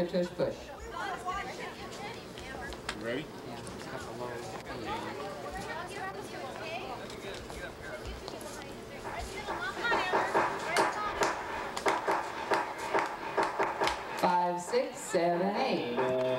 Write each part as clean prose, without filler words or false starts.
Mayor Tush Bush. You ready? Yeah, it's got the low. 5, 6, 7, 8.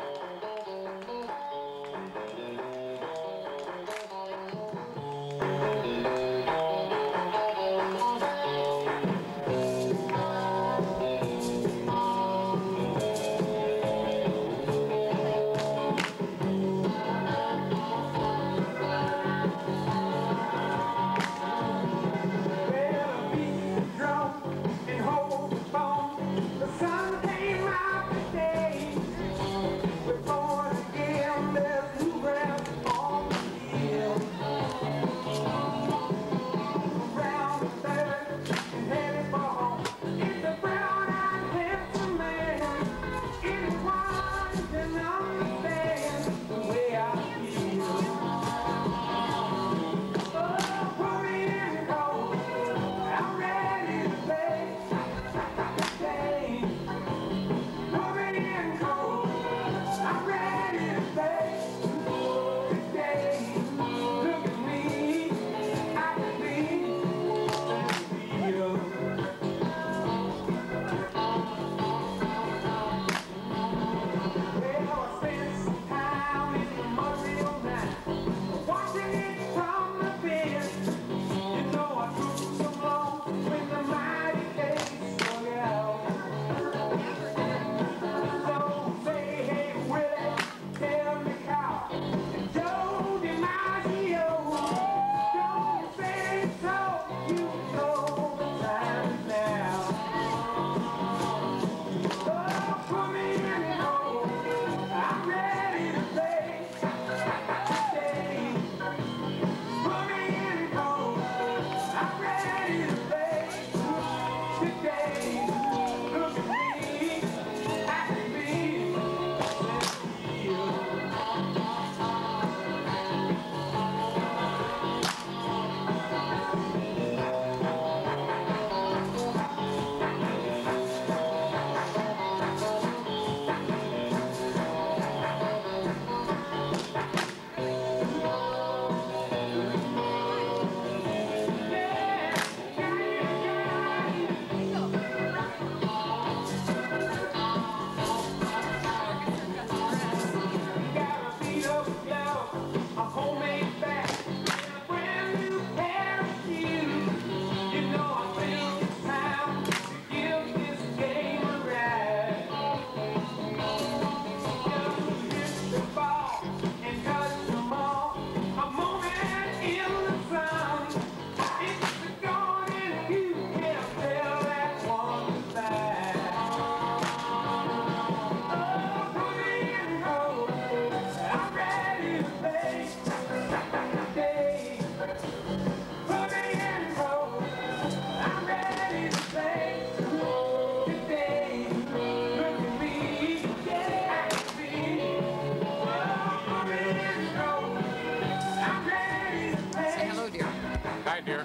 Hi, dear.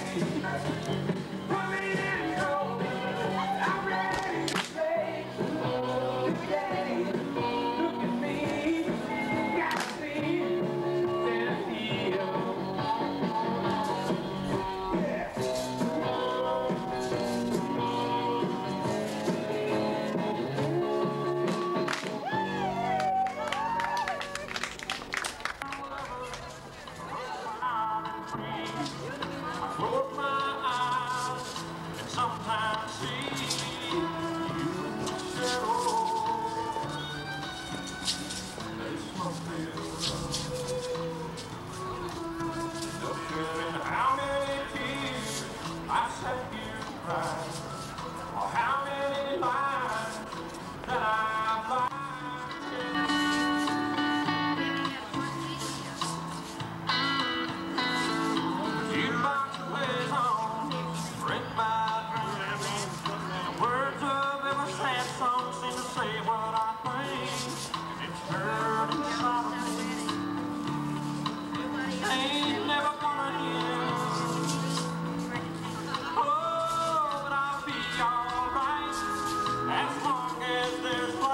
Close my eyes and sometimes see you said, oh, this must be love. And how many tears I said you cried, or how many lies that I've lied. Words of every sad song seem to say what I think, and it's hurt inside of me. Ain't never gonna end. Oh, but I'll be alright as long as there's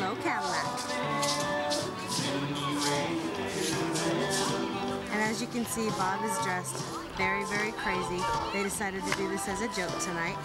yellow Cadillac. And as you can see, Bob is dressed very, very crazy. They decided to do this as a joke tonight.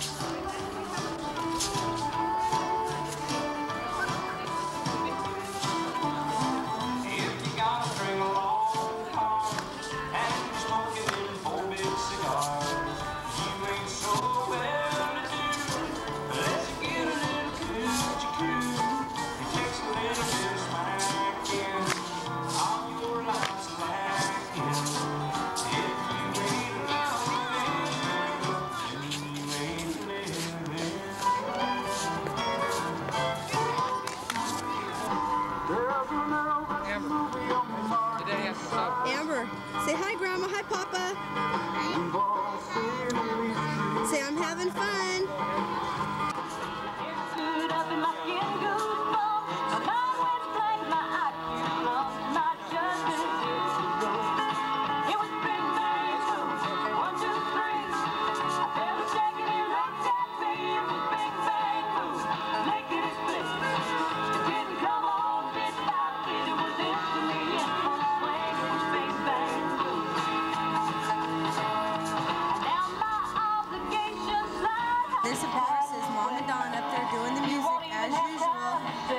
Amber, say hi, Grandma. Hi, Papa. Say I'm having fun. This, of course, is Mom and Don up there doing the music as usual.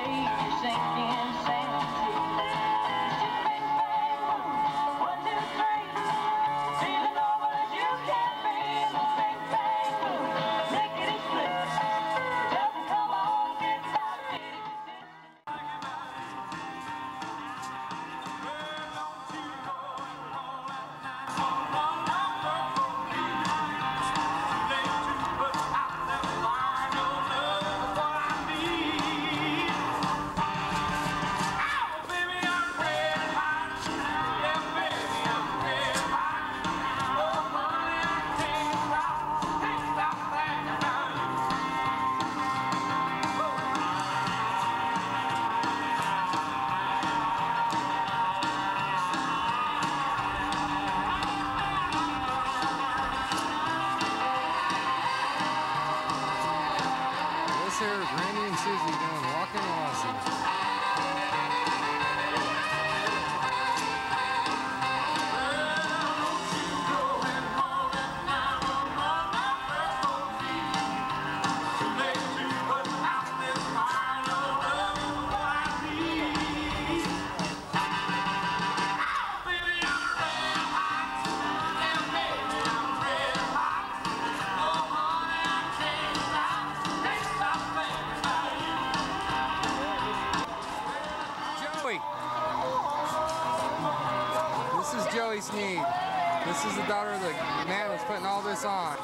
Randy and Susie doing Walking Aussie. This is Joey Sneed. This is the daughter of the man that's putting all this on.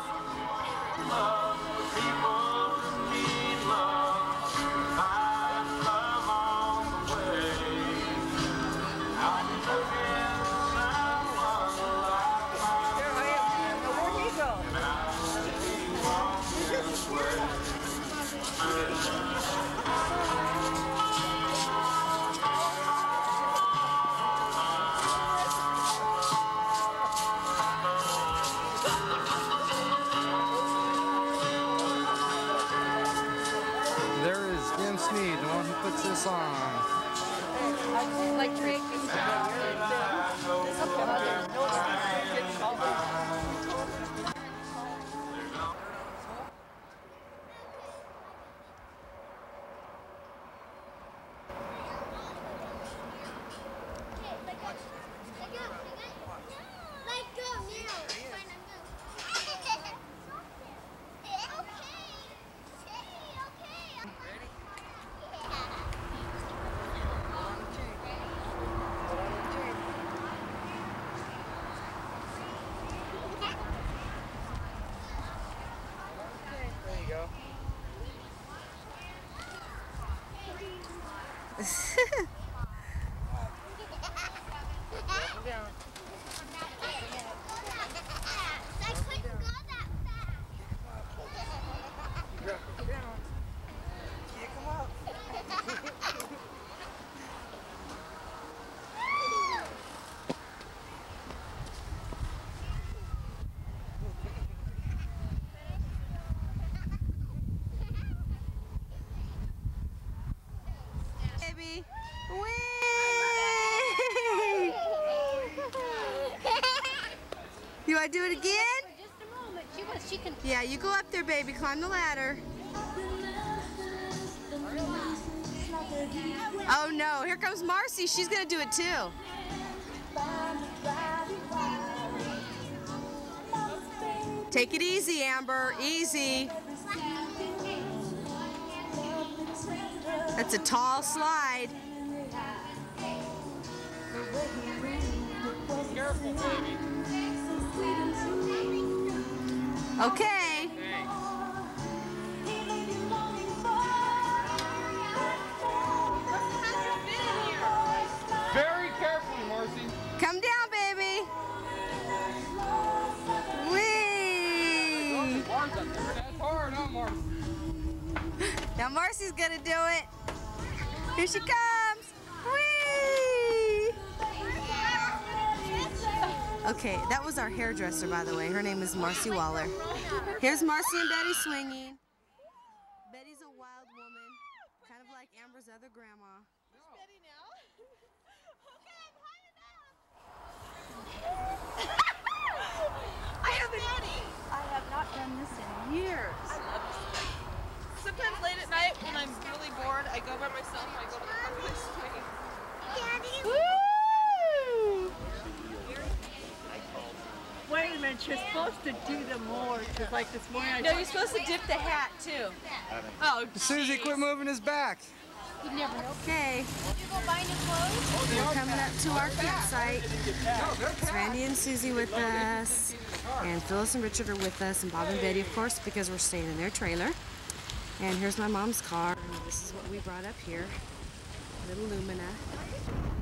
There is Jim Sneed, the one who puts this on. Like Drake is want to do it again? Just a moment. She can. Yeah, you go up there, baby. Climb the ladder. Oh no, here comes Marcy. She's gonna do it too. Take it easy, Amber. Easy. That's a tall slide. Careful, baby. Okay. Very carefully, Marcy. Come down, baby. Whee! That's hard, huh, Marcy? Now Marcy's gonna do it. Here she comes. Whee! Okay, that was our hairdresser, by the way. Her name is Marcy Waller. Here's Marcy and Betty swinging. Betty's a wild woman, kind of like Amber's other grandma. Betty now. Okay, I'm high enough. I have not done this in years. Sometimes late at night when I'm really bored, I go by myself and I go to the park and I swing. Daddy. Woo! Wait a minute, you're supposed to do them more. Because like this morning I No, you're supposed to dip the hat too. Oh, Susie, quit moving his back. You never know. Okay, You go buy new clothes? we're coming up to our campsite. It's Randy and Susie with us, and Phyllis and Richard are with us, and Bob and Betty, of course, because we're staying in their trailer. And here's my mom's car, and this is what we brought up here, little Lumina.